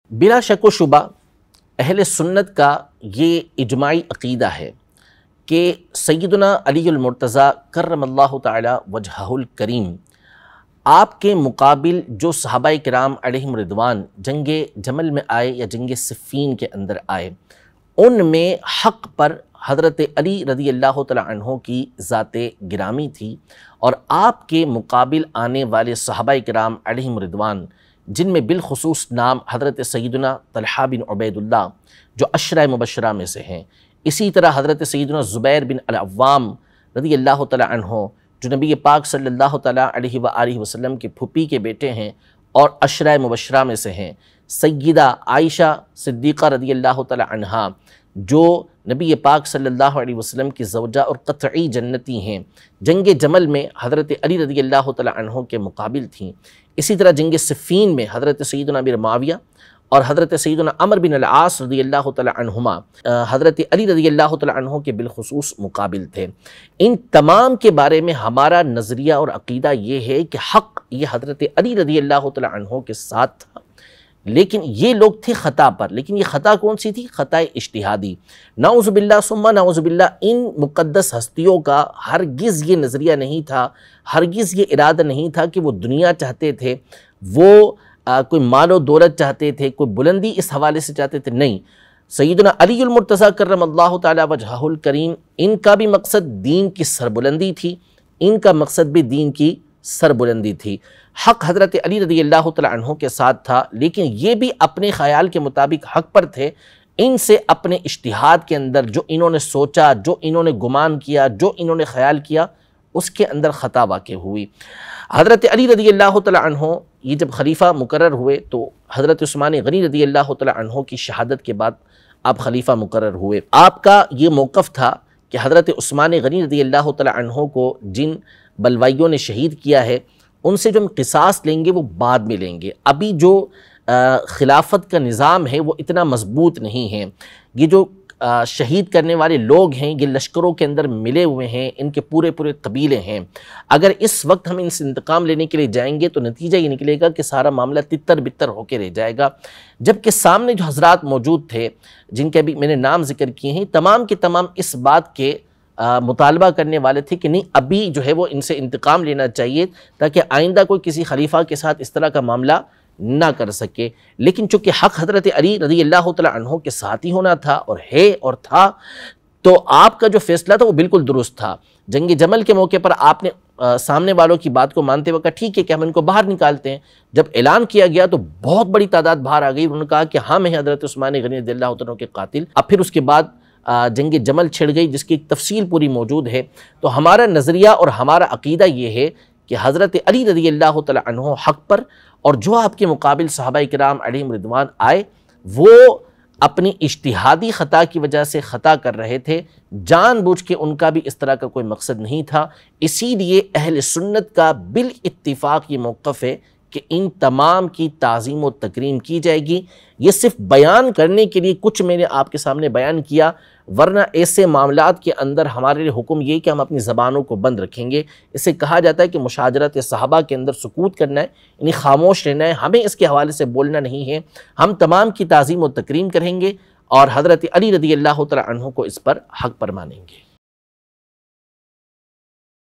بلا شک و شبہ اہل سنت کا یہ اجماعی عقیدہ ہے کہ سیدنا علی المرتضیٰ کرم اللہ تعالی وجہہ الکریم آپ کے مقابل جو صحابہ کرام علیہم رضوان جنگ جمل میں آئے یا جنگ صفین کے اندر آئے، ان میں حق پر حضرت علی رضی اللہ تعالی عنہ کی ذات گرامی تھی، اور آپ کے مقابل آنے والے صحابہ کرام علیہم رضوان جن میں بالخصوص نام حضرت سیدنا طلحہ بن عبید اللہ جو عشرہ مبشرہ میں سے ہیں، اسی طرح حضرت سیدنا زبیر بن العوام رضی اللہ تعالی عنہ جو نبی پاک صلی اللہ تعالی علیہ وآلہ وسلم کے پھوپھی کے بیٹے ہیں اور عشرہ مبشرہ میں سے ہیں، سیدہ عائشہ صدیقہ رضی اللہ تعالی عنہا جو نبی پاک صلی اللہ علیہ وسلم کی زوجہ اور قطعی جنتی ہیں، جنگ جمل میں حضرت علی رضی اللہ تعالی عنہ کے مقابل تھیں، اسی طرح جنگ صفین میں حضرت سیدنا امیر معاویہ اور حضرت سیدنا عمرو بن العاص رضی اللہ تعالی عنہما حضرت علی رضی اللہ تعالی عنہ کے بالخصوص مقابل تھے۔ ان تمام کے بارے میں ہمارا نظریہ اور عقیدہ یہ ہے کہ حق یہ حضرت علی رضی اللہ تعالی عنہ کے ساتھ تھا، لیکن یہ لوگ تھے خطا پر۔ لیکن یہ خطا کون سی تھی؟ خطا اجتہادی۔ نعوذ باللہ ثم نعوذ باللہ، ان مقدس ہستیوں کا ہرگز یہ نظریہ نہیں تھا، ہرگز یہ ارادہ نہیں تھا کہ وہ دنیا چاہتے تھے، وہ کوئی مال و دولت چاہتے تھے، کوئی بلندی اس حوالے سے چاہتے تھے، نہیں۔ سیدنا علی المرتضیٰ کرم اللہ تعالی وجہہ الکریم، ان کا بھی مقصد دین کی سربلندی تھی، ان کا مقصد بھی دین کی سربلندی تھی۔ حق حضرت علی رضی اللہ تعالی عنہ کے ساتھ تھا، لیکن یہ بھی اپنے خیال کے مطابق حق پر تھے۔ ان سے اپنے اجتہاد کے اندر جو انہوں نے سوچا، جو انہوں نے گمان کیا، جو انہوں نے خیال کیا، اس کے اندر خطا واقع ہوئی۔ حضرت علی رضی اللہ تعالی عنہ یہ جب خلیفہ مقرر ہوئے تو حضرت عثمان غنی رضی اللہ تعالی عنہ کی شہادت کے بعد آپ خلیفہ مقرر ہوئے۔ آپ کا یہ موقف تھا کہ حضرت عثمان غنی رضی اللہ تعالی عنہ کو جن بلوائیوں نے شہید کیا ہے، ان سے جو ہم قصاص لیں گے وہ بعد میں لیں گے۔ ابھی جو خلافت کا نظام ہے وہ اتنا مضبوط نہیں ہے۔ یہ جو شہید کرنے والے لوگ ہیں یہ لشکروں کے اندر ملے ہوئے ہیں، ان کے پورے قبیلے ہیں۔ اگر اس وقت ہم ان سے انتقام لینے کے لیے جائیں گے تو نتیجہ یہ نکلے گا کہ سارا معاملہ تتر بتر ہو کے رہ جائے گا۔ جبکہ سامنے جو حضرات موجود تھے جن کے بھی میں نے نام ذکر کیے ہیں، تمام کے تمام اس بات کے مطالبہ کرنے والے تھے کہ نہیں، ابھی جو ہے وہ ان سے انتقام لینا چاہیے تاکہ آئندہ کوئی کسی خلیفہ کے ساتھ اس طرح کا معاملہ نہ کر سکے۔ لیکن چونکہ حق حضرت علی رضی اللہ تعالی عنہ کے ساتھ ہی ہونا تھا اور ہے اور تھا، تو آپ کا جو فیصلہ تھا وہ بالکل درست تھا۔ جنگ جمل کے موقع پر آپ نے سامنے والوں کی بات کو مانتے وقت ٹھیک ہے کہ ہم ان کو باہر نکالتے ہیں۔ جب اعلان کیا گیا تو بہت بڑی تعداد باہر آ گئی، انہوں نے کہا کہ ہم ہیں حضرت عثمان غنی رضی اللہ عنہ کے قاتل۔ اب پھر اس کے بعد جنگ جمل چھڑ گئی جس کی ایک تفصیل پوری موجود ہے۔ تو ہمارا نظریہ اور ہمارا عقیدہ یہ ہے کہ حضرت علی رضی اللہ تعالی عنہ حق پر، اور جو آپ کے مقابل صحابہ کرام علیہم رضوان آئے وہ اپنی اجتہادی خطا کی وجہ سے خطا کر رہے تھے، جان بوجھ کے ان کا بھی اس طرح کا کوئی مقصد نہیں تھا۔ اسی لیے اہل سنت کا بالاتفاق یہ موقف ہے کہ ان تمام کی تعظیم و تکریم کی جائے گی۔ یہ صرف بیان کرنے کے لیے کچھ میں نے آپ کے سامنے بیان کیا، ورنہ ایسے معاملات کے اندر ہمارے لیے حکم یہ کہ ہم اپنی زبانوں کو بند رکھیں گے۔ اسے کہا جاتا ہے کہ مشاجرت صحابہ کے اندر سکوت کرنا ہے، یعنی خاموش رہنا ہے، ہمیں اس کے حوالے سے بولنا نہیں ہے۔ ہم تمام کی تعظیم و تکریم کریں گے اور حضرت علی رضی اللہ تعالی عنہ کو اس پر حق پر مانیں گے۔